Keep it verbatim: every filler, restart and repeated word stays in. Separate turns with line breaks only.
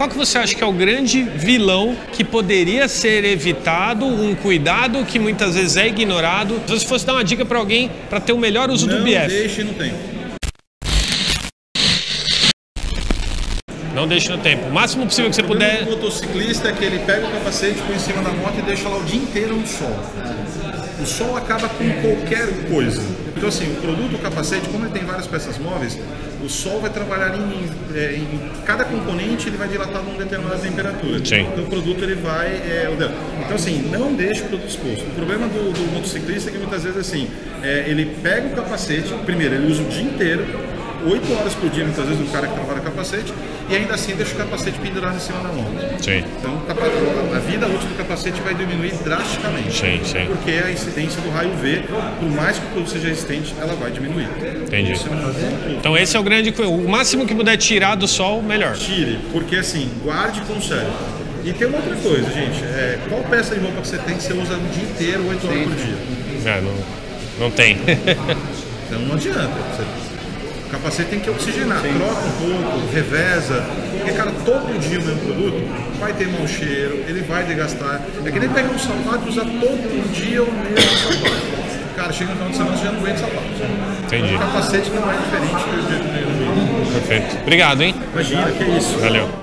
qual que você acha que é o grande vilão que poderia ser evitado, um cuidado que muitas vezes é ignorado? Se você fosse dar uma dica para alguém para ter o melhor uso
não
do B F.
Não deixe no tempo.
Não deixe no tempo. O máximo possível que você puder.
O motociclista é que ele pega o capacete, põe em cima da moto e deixa lá o dia inteiro no sol. O sol acaba com qualquer coisa. Então assim, o produto, o capacete, como ele tem várias peças móveis, o sol vai trabalhar em, é, em cada componente, ele vai dilatar numa determinada temperatura.
Sim.
Então o produto ele vai... É, então assim, não deixe o produto exposto. O problema do, do motociclista é que muitas vezes assim, é, ele pega o capacete, primeiro ele usa o dia inteiro, oito horas por dia, muitas vezes, o cara que trabalha capacete, e ainda assim deixa o capacete pendurado em cima da moto.
Sim.
Então a vida útil do capacete vai diminuir drasticamente.
Sim, sim.
Porque a incidência do raio V, por mais que o produto seja resistente, ela vai diminuir.
Entendi.
Esse é um
então esse é o grande... O máximo que puder tirar do sol, melhor.
Tire, porque assim, guarde e conserve. E tem uma outra coisa, gente. É, qual peça de roupa que você tem que você usa o dia inteiro, oito horas por dia?
É, não, não tem.
Então não adianta. Você... O capacete tem que oxigenar, Sim. troca um pouco, reveza, porque, cara, todo dia o mesmo produto vai ter mau cheiro, ele vai desgastar. É que nem pegar um sapato e usar todo dia o mesmo sapato. Cara, chega no final de semana você já não vende sapato.
Entendi.
O capacete não é diferente do dia do meio.
Perfeito. Obrigado, hein?
Imagina, que é isso.
Valeu.